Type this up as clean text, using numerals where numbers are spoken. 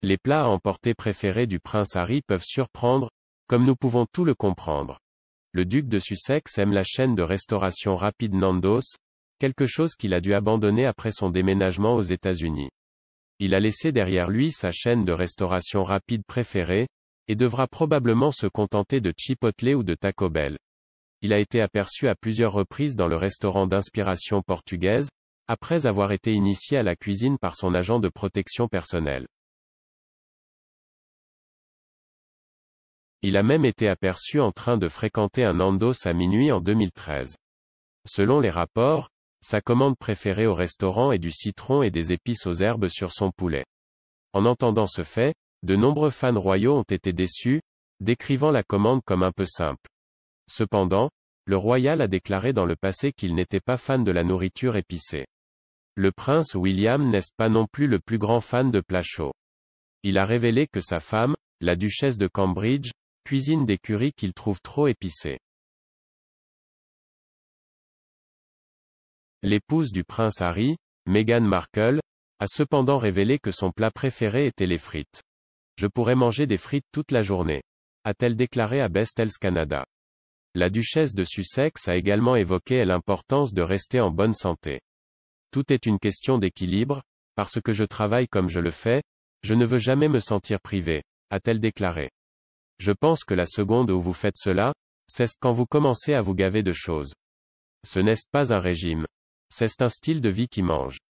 Les plats à emporter préférés du prince Harry peuvent surprendre, comme nous pouvons tout le comprendre. Le duc de Sussex aime la chaîne de restauration rapide Nando's, quelque chose qu'il a dû abandonner après son déménagement aux États-Unis. Il a laissé derrière lui sa chaîne de restauration rapide préférée, et devra probablement se contenter de Chipotle ou de Taco Bell. Il a été aperçu à plusieurs reprises dans le restaurant d'inspiration portugaise, après avoir été initié à la cuisine par son agent de protection personnelle. Il a même été aperçu en train de fréquenter un Nando's à minuit en 2013. Selon les rapports, sa commande préférée au restaurant est du citron et des épices aux herbes sur son poulet. En entendant ce fait, de nombreux fans royaux ont été déçus, décrivant la commande comme un peu simple. Cependant, le royal a déclaré dans le passé qu'il n'était pas fan de la nourriture épicée. Le prince William n'est pas non plus le plus grand fan de plats chauds. Il a révélé que sa femme, la duchesse de Cambridge, cuisine des currys qu'il trouve trop épicés. L'épouse du prince Harry, Meghan Markle, a cependant révélé que son plat préféré était les frites. Je pourrais manger des frites toute la journée, a-t-elle déclaré à Best Health Canada. La duchesse de Sussex a également évoqué l'importance de rester en bonne santé. Tout est une question d'équilibre, parce que je travaille comme je le fais, je ne veux jamais me sentir privé, a-t-elle déclaré. Je pense que la seconde où vous faites cela, c'est quand vous commencez à vous gaver de choses. Ce n'est pas un régime. C'est un style de vie qui mange.